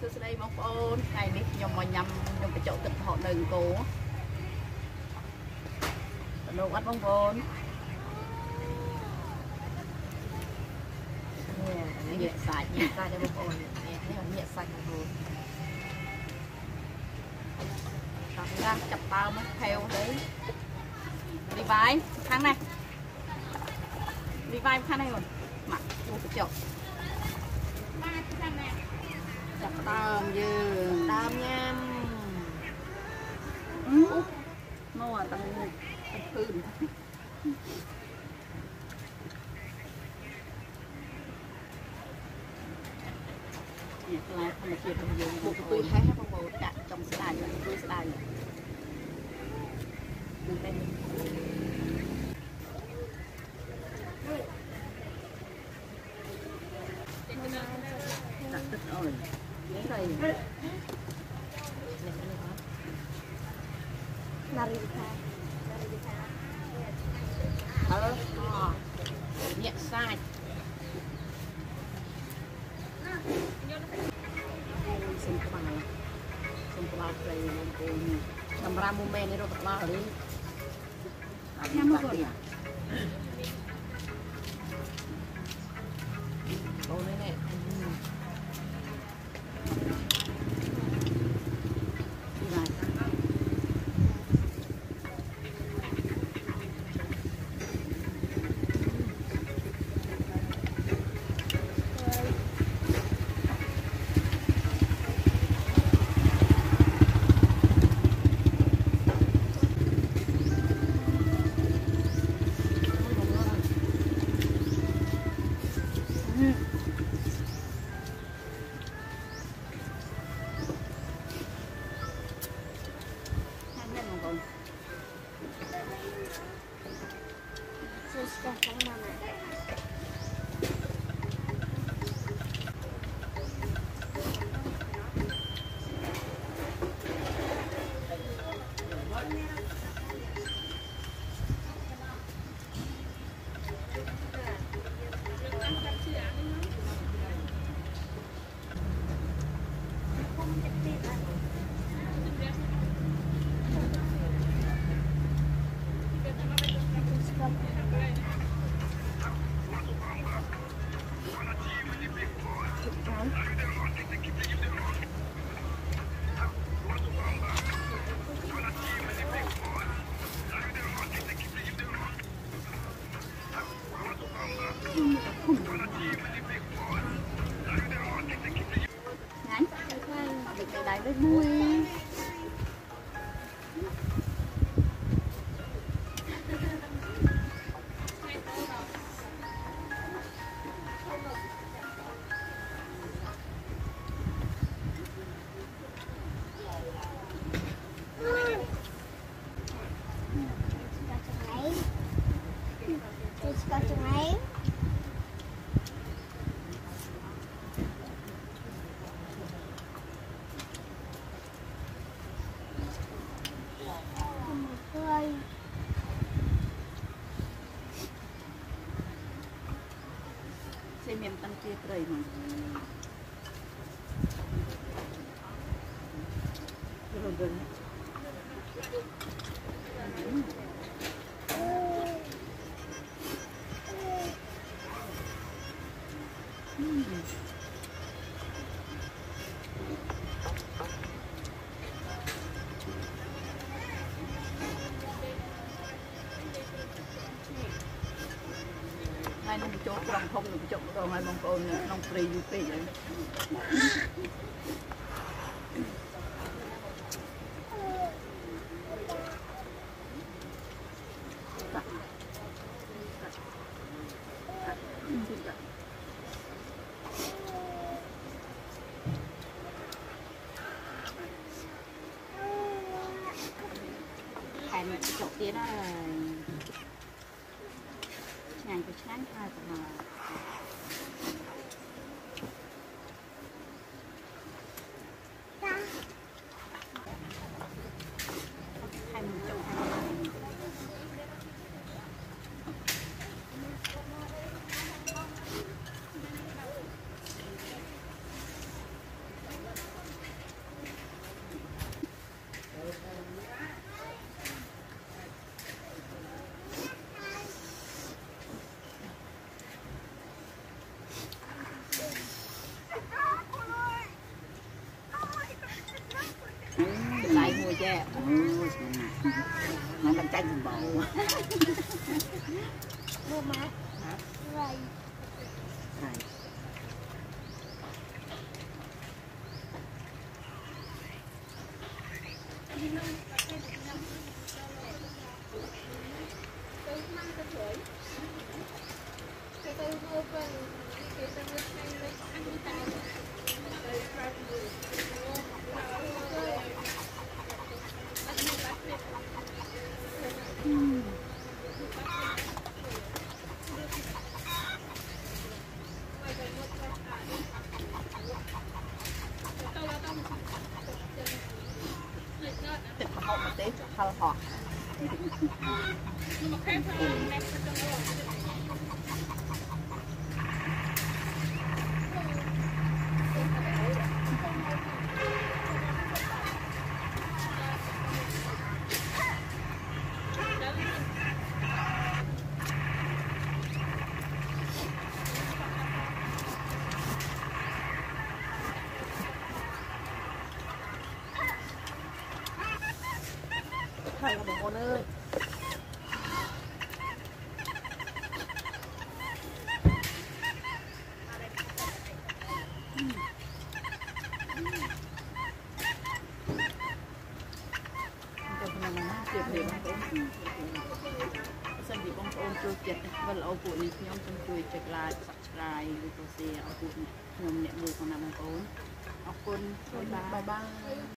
Sư đây bóng ôn ngày đi nhom mà nhầm nhom cái chỗ thịt họ đừng cố đồ bắt bóng ôn nhiệt sạch cho bóng ôn nhiệt nhiệt sạch bóng ôn còn ra chập tao mới theo đấy đi vai khăn này đi vai khăn này rồi mặc một cái chỗ chập tôm dư tôm nhâm mua tầng hư nhiệt lại không là chuyện dùng một tôi thấy hết bao bầu cả trong xe đài rồi tôi xe đài rồi đừng tên đặt tức rồi đấy rồi nhẹ sai xin các bạn đây làm ra moment này rồi các bạn đi làm một cái đâu này này với vui xem em tăng chia cái đầy mà rồi hai nó bị chốt lòng không được chốt rồi hai mong con non free du vậy hành cái chốt kia đó ngày của sáng hai của nó che nó làm chanh bò mua má vậy Tịch mà hậu một tí hao họ thằng một con ơi Hãy subscribe cho kênh Ghiền Mì Gõ để không bỏ lỡ những video hấp dẫn.